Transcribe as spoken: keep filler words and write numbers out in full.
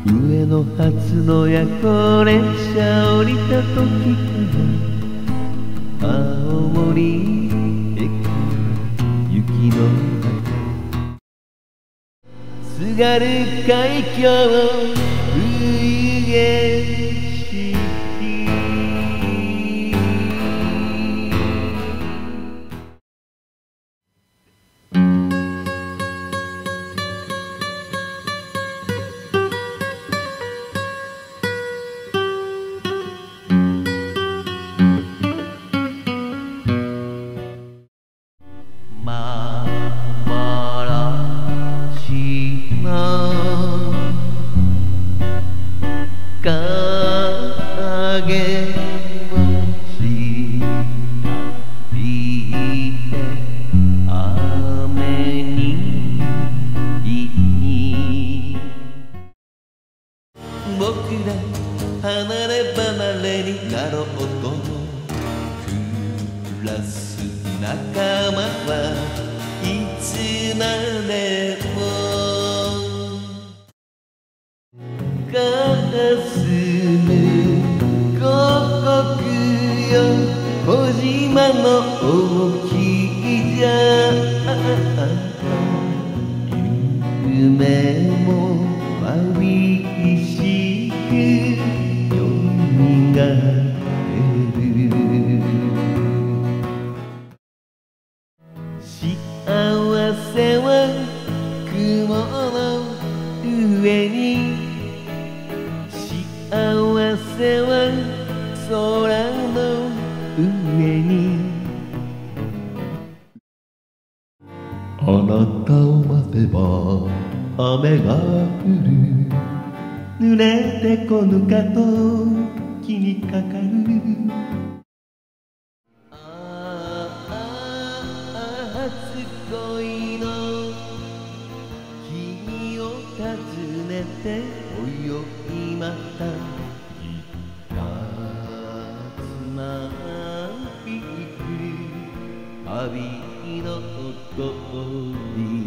上野発の夜行列車降りた時から青森駅雪の中津軽海峡冬景色僕ら離れ離れになろうと暮らす仲間はいつまでもかすむ故国よ小島の大きじゃ夢もわびしくよみがえる幸せは雲の上に幸せは空の上にあなたを待てば雨が降る濡れてこぬかと気にかかるああ初恋の君を訪ねておよいまたつまびく旅の通り